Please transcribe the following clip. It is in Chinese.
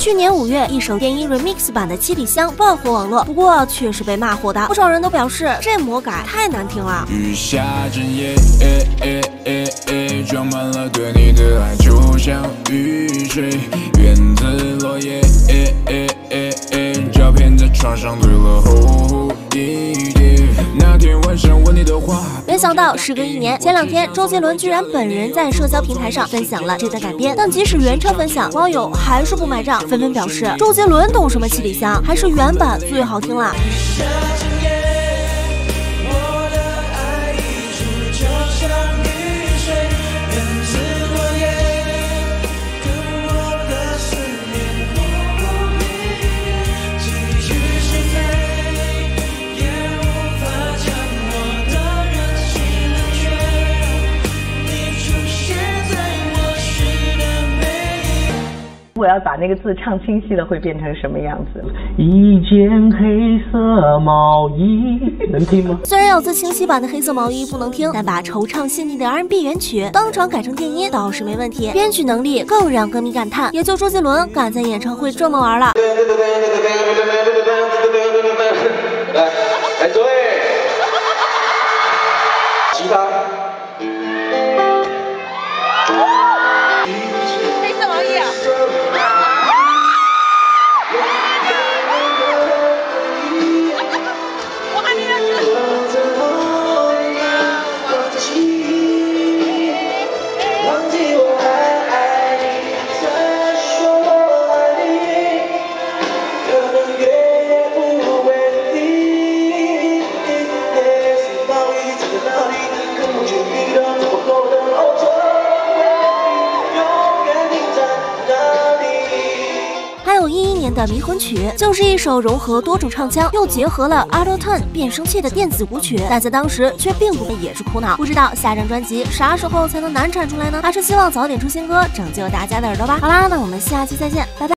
去年5月，一首电音 remix 版的《七里香》爆火网络，不过却是被骂火的。不少人都表示这魔改太难听了。 雨下整夜，装满了对你的爱，就像雨水源自落叶，照片在床上堆了厚一叠。那天晚上问你的话， 没想到时隔1年，前2天周杰伦居然本人在社交平台上分享了这段改编，但即使原唱分享，网友还是不买账，纷纷表示周杰伦懂什么七里香，还是原版最好听了。 我要把那个字唱清晰了，会变成什么样子？ 一件黑色毛衣，能听吗？ 虽然有字清晰版的黑色毛衣不能听，但把惆怅细腻的 R&B 原曲当场改成电音倒是没问题，编曲能力更让歌迷感叹，也就周杰伦敢在演唱会这么玩了。 来，对，吉他。 黑色毛衣啊！我还没认识。 还有11年的《迷魂曲》，就是一首融合多种唱腔又结合了 Auto Tune 变声器的电子舞曲，但在当时却并不被也是苦恼。不知道下张专辑啥时候才能难产出来呢？还是希望早点出新歌拯救大家的耳朵吧。好啦，那我们下期再见，拜拜。